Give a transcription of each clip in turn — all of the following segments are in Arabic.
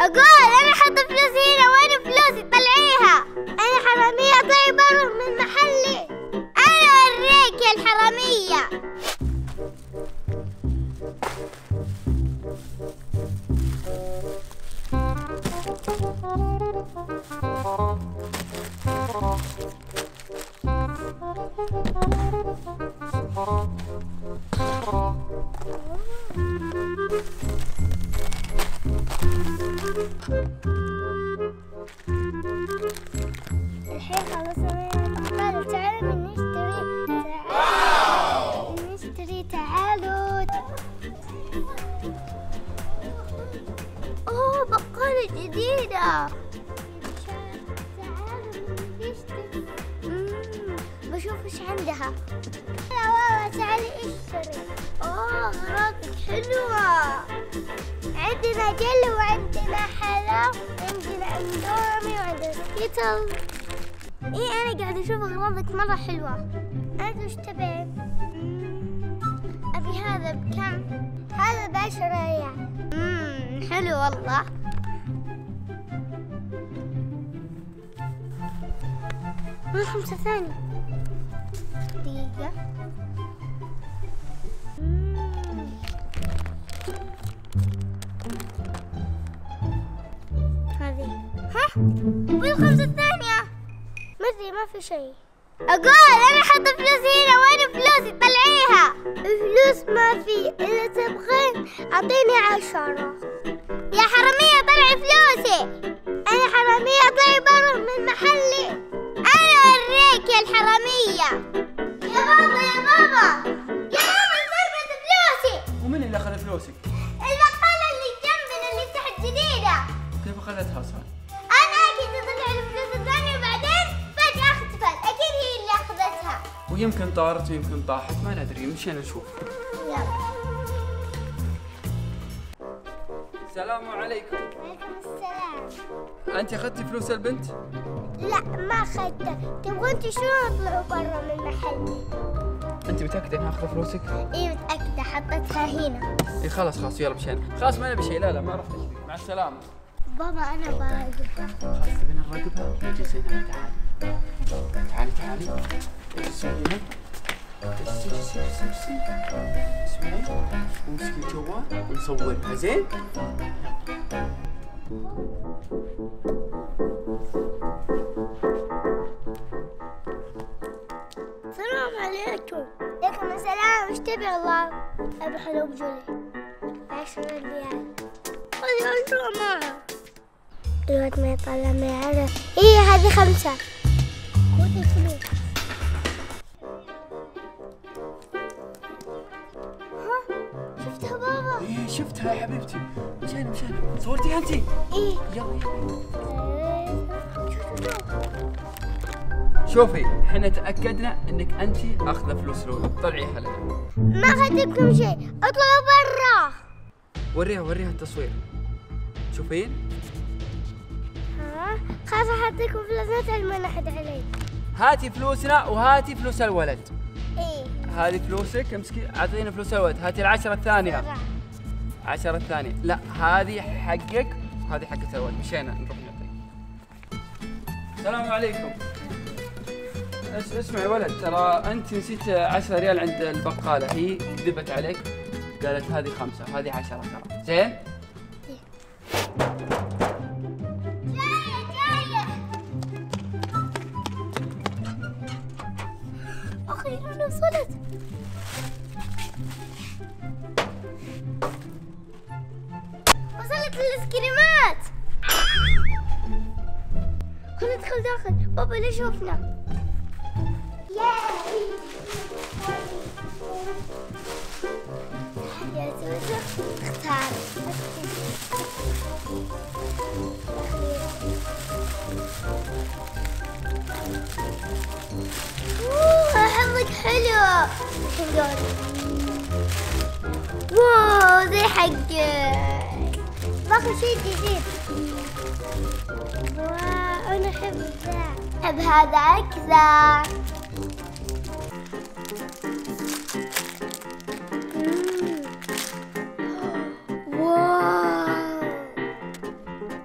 أقول أنا أحط فلوسي هنا، وين فلوسي؟ طلعيها. أنا حرامية، اطلعي برا من محلي. أنا أوريك يا الحرامية. الحين خلصنا من البقالة، تعالوا نشتري. تعالوا. أوه، بقالة جديدة. تعالوا نشتري. بشوف ايش عندها. لا والله، تعالي اشتري. اوه، أغراضك حلوة. عندنا جل وعندنا حلا، عندنا اندومي وعندنا سكيتل. ايه، انا قاعدة اشوف اغراضك مرة حلوة. انت وش تبين؟ ابي هذا بكم؟ هذا ب10 ريال. حلو والله. ما 5 ثانية. دقيقة. هذه بال5 ثانية. ما ادري، ما في شيء. اقول انا احط فلوسي هنا، وين فلوسي؟ طلعيها. فلوس ما في. اذا تبغين اعطيني 10. يا حرامية، طلعي فلوسي. انا حرامية، اطلعي برا من محلي. انا اوريك يا الحرامية. يا بابا سرقت فلوسي. ومن اللي اخذ فلوسك؟ البقالة اللي جنبنا اللي تحت جديدة. كيف اخذتها اصلا؟ انا اكيد اطلع الفلوس الثانية، وبعدين فجأة اختفت. اكيد هي اللي اخذتها. ويمكن طارت ويمكن طاحت، ما ندري. مشينا نشوف. يلا. السلام عليكم. وعليكم السلام. انت اخذتي فلوس البنت؟ لا، ما اخذتها. تبغون تشترون اطلعوا برا من محلي. انت متاكده انها اخذ فلوسك؟ ايه متأكدة، حطيتها هنا. اي خلاص يلا مشينا. خلاص ما نبي شيء. لا ما رحت اشتري. مع السلامه. بابا انا براقبها. خلاص تبين نراقبها. اجلسي هنا. تعالي. اجلسي هنا. اجلسي. اسمعي، وامسكي الجوال ونصورها. زين؟ السلام عليكم. عليكم السلام. وش تبي الله؟ ابي حلوب جولي 10 ريال. خذي 10 معها. الوقت ما يطلع ما يعرف. ايه، هذه 5. خذي فلوس. شفتها بابا؟ ايه شفتها يا حبيبتي. مشينا. صورتيها انت؟ ايه. يلا. شوفي، احنا تاكدنا انك انت اخذه فلوس لولو. طلعيها لنا. ما اخذتكم شيء، اطلعوا برا. وريها التصوير. شوفين؟ خلاص احطيكم فلوس، لا تعلمون احد علي. هاتي فلوسنا وهاتي فلوس الولد. ايه. هذه فلوسك، امسكي. اعطينا فلوس الولد. هاتي ال10 الثانية. 10 الثانية. لا، هذه حقك وهذه حقة الولد. مشينا نروح نعطيك. السلام عليكم. اسمع يا ولد، ترى انت نسيت 10 ريال عند البقالة. هي كذبت عليك، قالت هذه 5 وهذه 10 ترى. زين؟ أخيراً وصلت. وصلت الاسكريمات. خلينا ندخل داخل. بابا ليش شوفنا؟ يا زوزو، اختار. حظك حلو. واو، زي حقك. باخذ شيء جديد. واو، انا احب ذا. احب هذا اكثر. واو،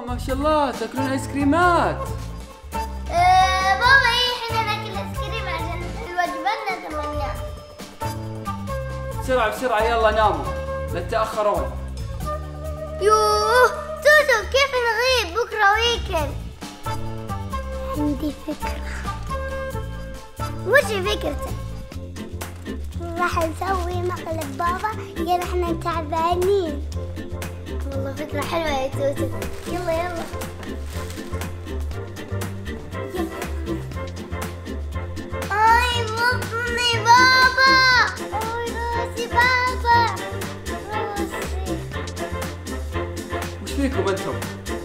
ما شاء الله تاكلون ايس كريمات. بابا احنا ناكل ايس كريم عشان وجبتنا 8. بسرعة بسرعة يلا ناموا لا تتأخرون. يوه توتو كيف نغيب بكرة ويكند؟ عندي فكرة. وش فكرتك؟ راح نسوي مقلب بابا يا احنا تعبانين. والله فكرة حلوة يا توتو. يلا يلا اي بطني بابا، اي راسي بابا، راسي. وش فيكم انتم؟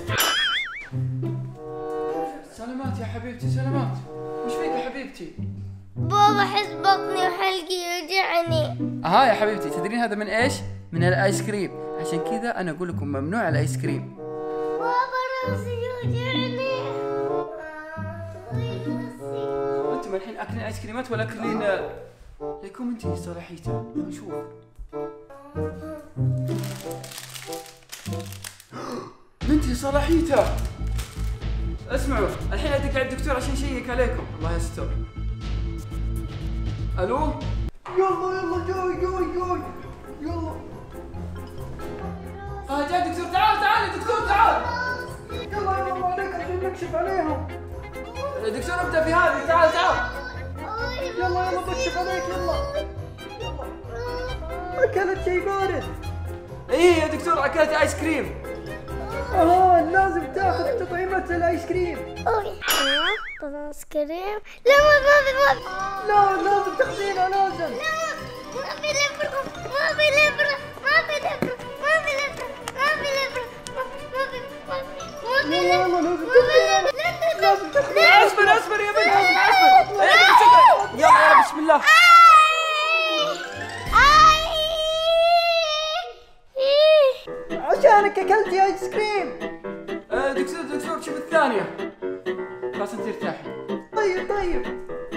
سلامات يا حبيبتي سلامات. وش فيك يا حبيبتي؟ بابا احس بطني وحلقي يوجعني. ها يا حبيبتي تدرين هذا من ايش؟ من الايس كريم، عشان كذا انا اقول لكم ممنوع الايس كريم. بابا راسي يوجعني. انتم الحين اكلين ايس كريمات ولا اكلين ليكم انت صلاحيته؟ نشوف. بنتي صلاحيته. اسمعوا الحين ادق على الدكتور عشان يشيك عليكم. الله يستر. الو يلا يلا جاي جاي جاي يلا. جاي دكتور. تعال تعال يا دكتور تعال. يلا يلا عليك عشان نكشف عليهم. دكتور ابدا في هذه. تعال تعال يلا يلا بكشف عليك يلا. أكلت شيء بارد. ايه يا دكتور اكلت ايس كريم. لازم تاخذ تطعيمة الآيس كريم. ايس كريم؟ لا ما لا لازم تاخذينه لازم. ما في لبرة ما في لبرة ما في لبرة ما في لبرة ما في لبرة ما في يلا لازم تاخذينه. لازم تاخذينه. اصبر يا بنت اصبر. يلا بسم الله. عشانك أكلتي آيس كريم. دكتور شوف الثانية. خلاص انت ارتاحي. طيب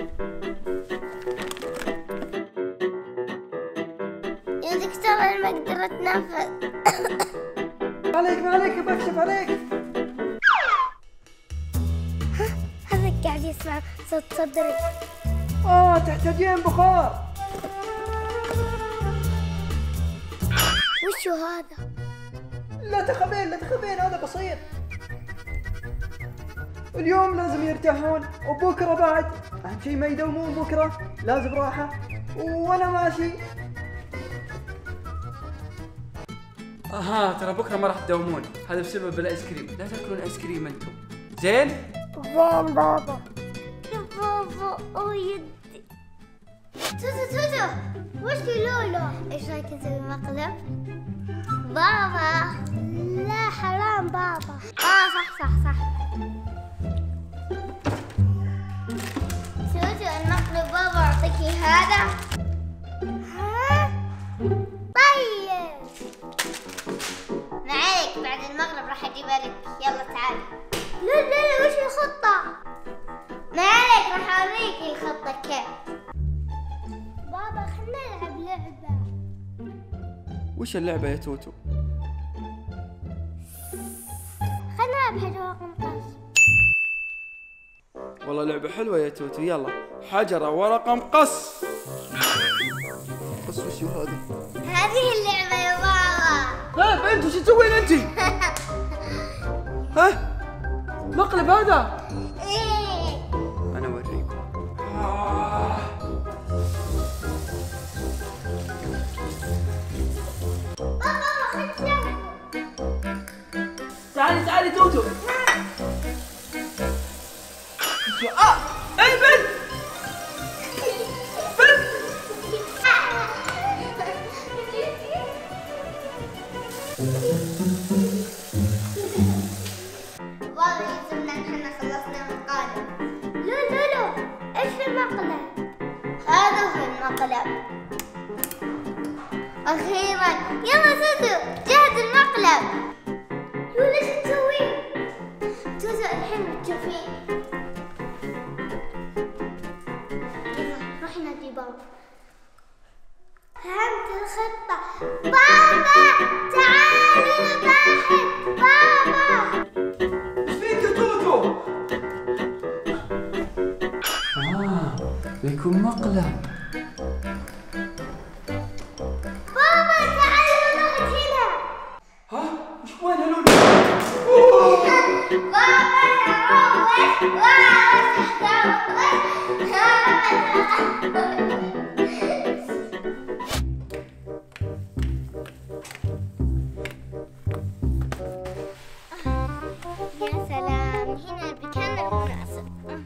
يا دكتور انا ما اقدر اتنفس. ما عليك بكشف عليك. هذا قاعد يسمع صوت صدري. تحتاجين بخار. وشو هذا؟ لا تخافين هذا بسيط. اليوم لازم يرتاحون وبكرة بعد أهم شيء ما يدومون. بكرة لازم راحة وأنا ماشي. ترى بكره ما راح تداومون. هذا بسبب الايس كريم. لا تاكلون ايس كريم انتم. زين بابا. يا بابا يدي. توتو وش لولو؟ ايش رايك نسوي مقلب؟ بابا لا حرام بابا. صح توتو المقلب بابا اعطيكي هذا. طيب ما عليك بعد المغرب راح اجيبها لك. يلا تعالي. لا وش الخطة؟ ما عليك راح اوريك الخطة كيف. بابا خلنا نلعب لعبة. وش اللعبة يا توتو؟ خلنا نلعب حجر ورقة مقص. والله لعبة حلوة يا توتو. يلا حجرة ورقة مقص. بس وش هذا؟ هذه اللعبة يا بابا. انت وش تسوين انت؟ مقلب هذا؟ ايه انا اوريكم. بابا خذ تعالي توتو. اي بنت بابا يلزمنا نحن خلصنا مقالب. لا ايش المقلب؟ هذا هو المقلب. اخيرا يلا توتو جهز المقلب. ليش تسوين؟ توتو الحين بتشوفين. يلا روحي نادي بابا. فهمت الخطة. بابا تعالي تحت. بابا فيكم مقلب. بابا تعالوا نروح هنا. ها؟ وش وين هلول؟ بابا يا سلام، هنا المكان المناسب.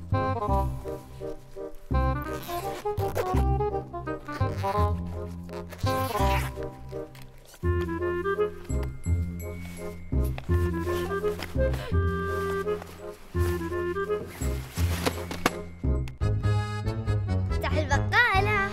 افتح البقالة.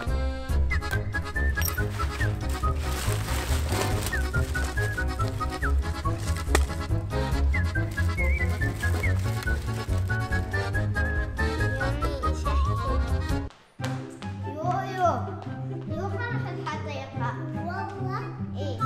يو خلنا في الحديقة. والله ايه.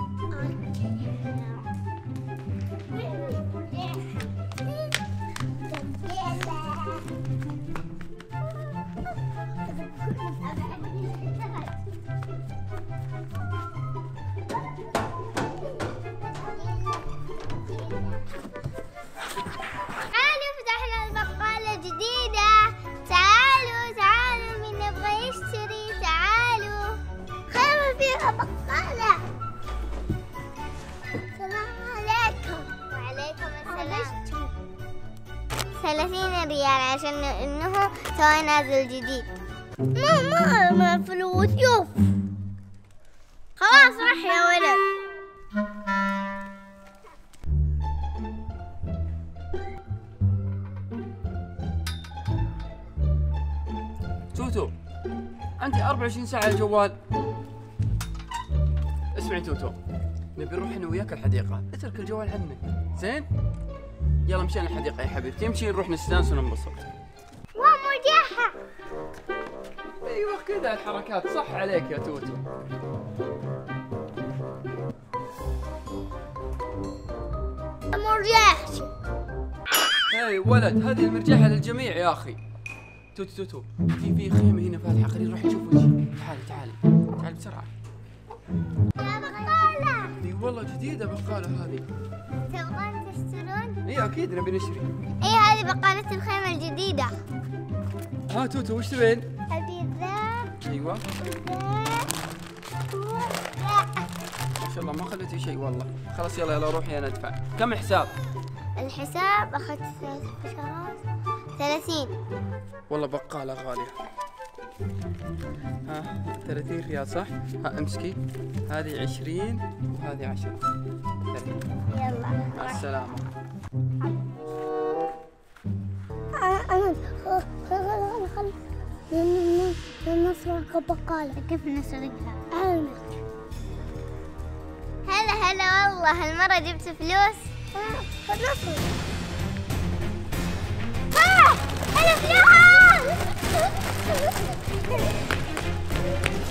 تعالوا فتحنا البقالة جديدة. تعالوا مين يبغى يشتري؟ تعالوا خير فيها بقالة. السلام عليكم. وعليكم السلام. 30 ريال عشان انه توي نازل جديد. ما فلوس. يوف خلاص راح يا ولد. توتو، عندي 24 ساعة على الجوال. اسمعي توتو، نبي نروح انا وياك الحديقة، اترك الجوال عنك، زين؟ يلا مشينا الحديقة يا حبيبتي، يمشي نروح نستانس وننبسط. ومرجحة. ايوه كذا الحركات، صح عليك يا توتو. مرجحش. هاي ولد، هذه المرجحة للجميع يا اخي. توتو في خيمة هنا فاتحة، خلينا نروح نشوف وش. تعالي بسرعة. يا بقالة. اي والله جديدة بقالة هذه. تبغون تشترون؟ اي اكيد نبي نشتري. اي هذه بقالة الخيمة الجديدة. ها توتو وش تبين؟ البيتزا. ايوه ما شاء الله ما خليتي شيء والله. خلاص يلا روحي انا ادفع. كم الحساب؟ الحساب اخذت 3 فشارات 30. والله بقالة غالية. ها 30 ريال صح؟ ها امسكي، هذه 20 وهذه 10. يلا مع السلامة. نسرق بقالة. كيف نسرقها؟ هلا والله هالمرة جبت فلوس. نسرق. الفلوس.